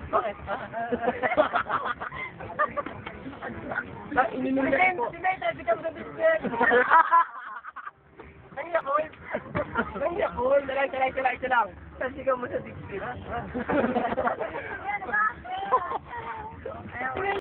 Bakit? Ininom na po. Si Meta, become the business. Ang yakol. Ang yakol. Isa lang. Kasi ka mo sa dikit.